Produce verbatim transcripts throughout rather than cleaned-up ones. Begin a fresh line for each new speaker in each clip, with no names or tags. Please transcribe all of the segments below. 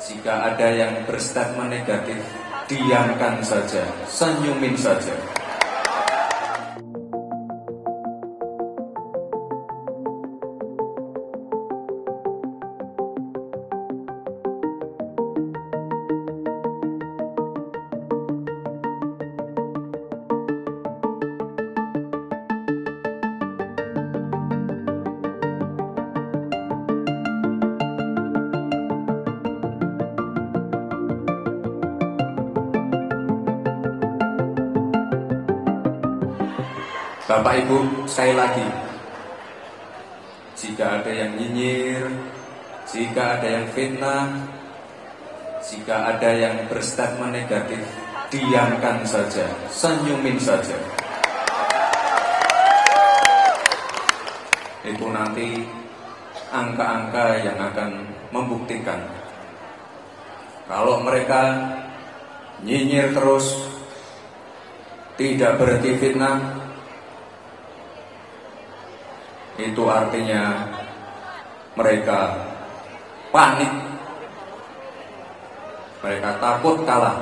Jika ada yang berstatement negatif, diamkan saja, senyumin saja. Bapak Ibu, sekali lagi, jika ada yang nyinyir, jika ada yang fitnah, jika ada yang berstatement negatif, diamkan saja, senyumin saja. Itu nanti angka-angka yang akan membuktikan kalau mereka nyinyir terus, tidak berhenti fitnah, itu artinya mereka panik, mereka takut kalah.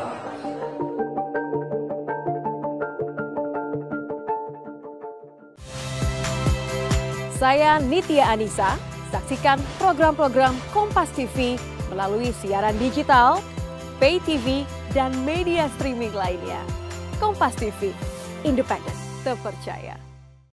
Saya Nitya Anissa, saksikan program-program Kompas T V melalui siaran digital, pay T V, dan media streaming lainnya. Kompas T V, independen, terpercaya.